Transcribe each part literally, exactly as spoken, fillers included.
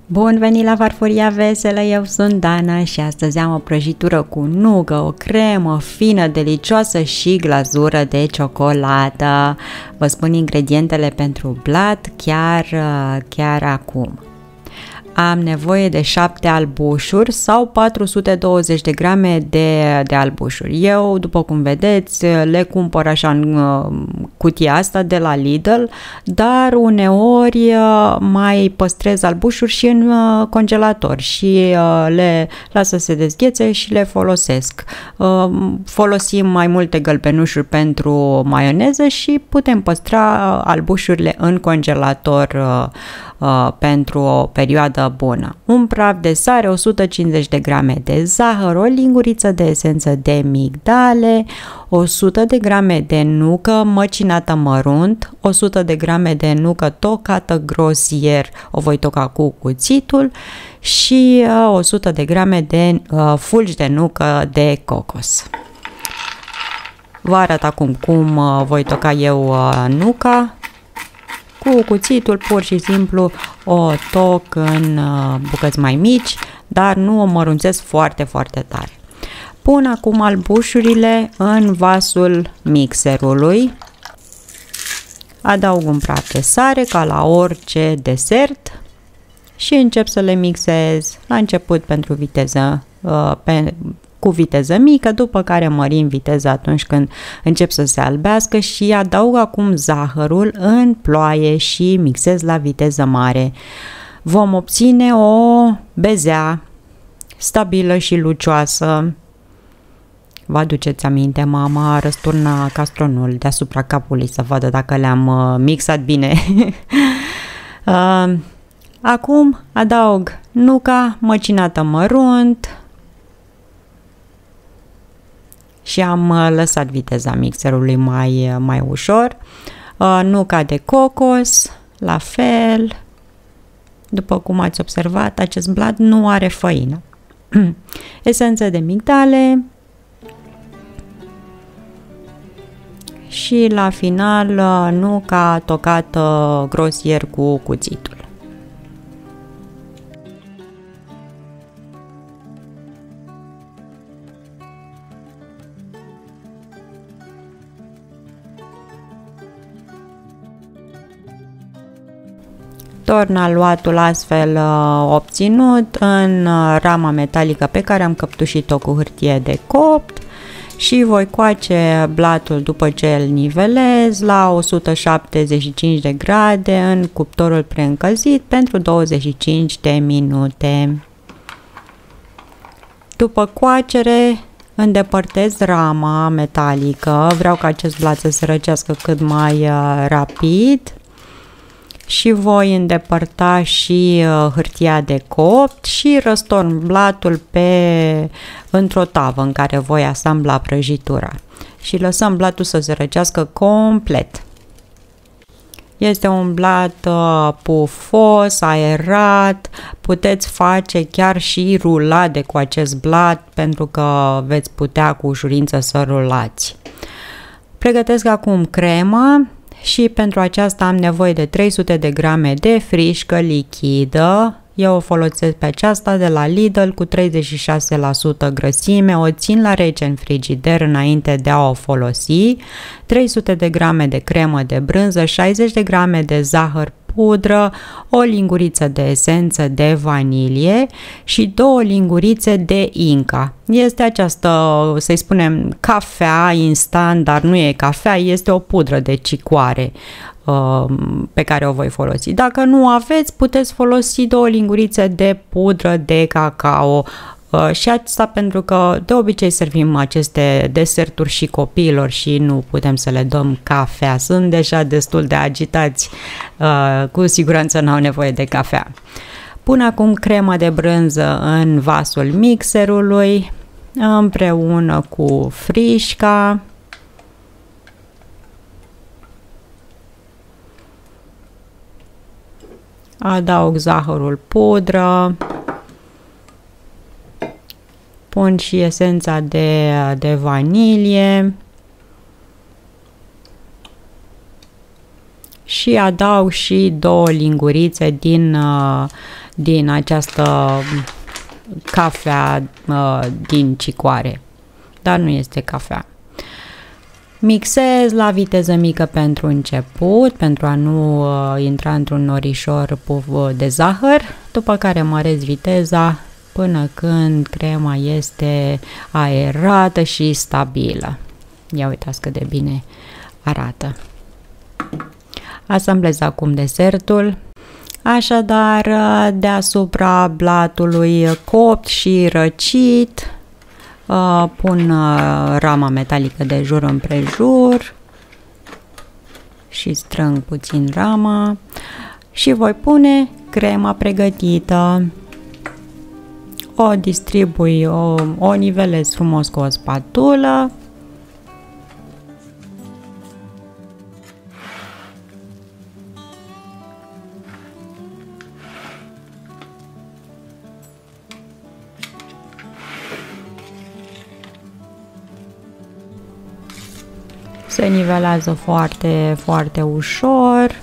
Bun venit la Farfuria Veselă, eu sunt Dana și astăzi am o prăjitură cu nugă, o cremă fină, delicioasă și glazură de ciocolată. Vă spun ingredientele pentru blat chiar, chiar acum. Am nevoie de șapte albușuri sau patru sute douăzeci de grame de, de albușuri. Eu, după cum vedeți, le cumpăr așa în uh, cutia asta de la Lidl, dar uneori uh, mai păstrez albușuri și în uh, congelator și uh, le las să se dezghețe și le folosesc. Uh, folosim mai multe gălbenușuri pentru maioneză și putem păstra albușurile în congelator uh, uh, pentru o perioadă bună. Un praf de sare, o sută cincizeci de grame de zahăr, o linguriță de esență de migdale, o sută de grame de nucă măcinată mărunt, o sută de grame de nucă tocată grosier, o voi toca cu cuțitul și uh, o sută de grame de uh, fulgi de nucă de cocos. Vă arăt acum cum uh, voi toca eu uh, nuca. Cu cuțitul pur și simplu o toc în bucăți mai mici, dar nu o mărunțesc foarte, foarte tare. Pun acum albușurile în vasul mixerului. Adaug un praf de sare ca la orice desert și încep să le mixez la început pentru viteză pe cu viteză mică, după care mărim viteza atunci când încep să se albească și adaug acum zahărul în ploaie și mixez la viteză mare. Vom obține o bezea stabilă și lucioasă. Vă aduceți aminte, mama răsturna castronul deasupra capului să vadă dacă le-am mixat bine. Acum adaug nuca măcinată mărunt și am lăsat viteza mixerului mai, mai ușor. Nuca de cocos, la fel. După cum ați observat, acest blat nu are făină. Esență de migdale și la final nuca tocată grosier cu cuțitul. Torn aluatul astfel uh, obținut în uh, rama metalică pe care am căptușit-o cu hârtie de copt și voi coace blatul după ce îl nivelez la o sută șaptezeci și cinci de grade în cuptorul preîncălzit pentru douăzeci și cinci de minute. După coacere îndepărtez rama metalică, vreau ca acest blat să se răcească cât mai uh, rapid. Și voi îndepărta și uh, hârtia de copt și răstorn blatul pe într-o tavă în care voi asambla prăjitura. Și lăsăm blatul să se răcească complet. Este un blat uh, pufos, aerat, puteți face chiar și rulade cu acest blat pentru că veți putea cu ușurință să rulați. Pregătesc acum crema. Și pentru aceasta am nevoie de trei sute de grame de frișcă lichidă. Eu o folosesc pe aceasta de la Lidl cu treizeci și șase la sută grăsime, o țin la rece în frigider înainte de a o folosi, trei sute de grame de cremă de brânză, șaizeci de grame de zahăr pudră, o linguriță de esență de vanilie și două lingurițe de Inca. Este această, să-i spunem, cafea instant, dar nu e cafea, este o pudră de cicoare uh, pe care o voi folosi. Dacă nu aveți, puteți folosi două lingurițe de pudră de cacao. Uh, și asta pentru că de obicei servim aceste deserturi și copiilor și nu putem să le dăm cafea. Sunt deja destul de agitați, uh, cu siguranță n-au nevoie de cafea. Pun acum crema de brânză în vasul mixerului împreună cu frișca. Adaug zahărul pudră. Pun și esența de, de vanilie și și adaug și două lingurițe din, din această cafea din cicoare, dar nu este cafea. Mixez la viteză mică pentru început, pentru a nu uh, intra într-un norișor puf de zahăr, după care măresc viteza până când crema este aerată și stabilă. Ia uitați cât de bine arată. Asamblez acum desertul. Așadar, deasupra blatului copt și răcit, pun rama metalică de jur împrejur și strâng puțin rama și voi pune crema pregătită. O distribui, o, o nivelez frumos cu o spatulă. Se nivelează foarte, foarte ușor.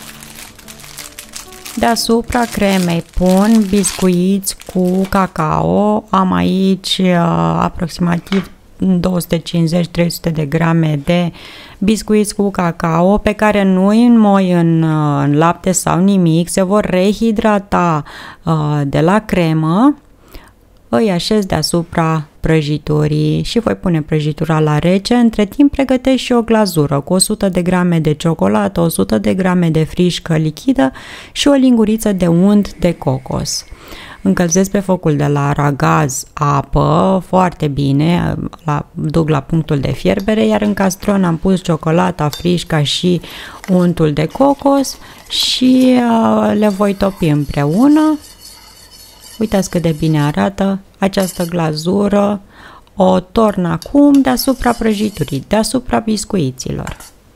Deasupra cremei pun biscuiți cu cacao. Am aici uh, aproximativ două sute cincizeci - trei sute de grame de biscuiți cu cacao pe care nu îi înmoi în, uh, în lapte sau nimic. Se vor rehidrata uh, de la cremă. Îi așez deasupra prăjiturii și voi pune prăjitura la rece. Între timp pregătesc și o glazură cu o sută de grame de ciocolată, o sută de grame de frișcă lichidă și o linguriță de unt de cocos. Încălzesc pe focul de la aragaz apă foarte bine, la, duc la punctul de fierbere, iar în castron am pus ciocolata, frișca și untul de cocos și uh, le voi topi împreună. Uitați cât de bine arată această glazură. O torn acum deasupra prăjiturii, deasupra biscuiților.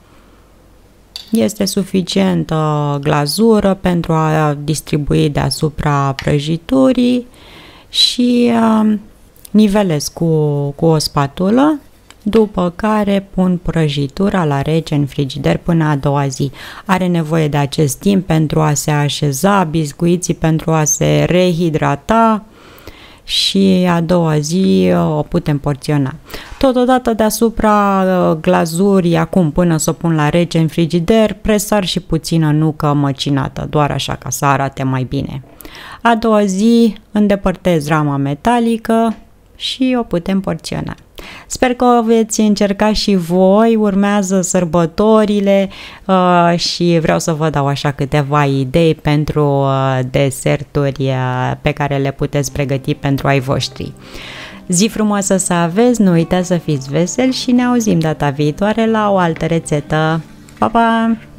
Este suficientă glazură pentru a distribui deasupra prăjiturii și uh, nivelez cu, cu o spatulă, după care pun prăjitura la rece în frigider până a doua zi. Are nevoie de acest timp pentru a se așeza, biscuiții pentru a se rehidrata și a doua zi o putem porționa. Totodată deasupra glazurii, acum până să o pun la rece în frigider, presar și puțină nucă măcinată, doar așa ca să arate mai bine. A doua zi îndepărtez rama metalică și o putem porționa. Sper că o veți încerca și voi, urmează sărbătorile uh, și vreau să vă dau așa câteva idei pentru uh, deserturi uh, pe care le puteți pregăti pentru ai voștri. Zi frumoasă să aveți, nu uitați să fiți veseli și ne auzim data viitoare la o altă rețetă. Pa, pa!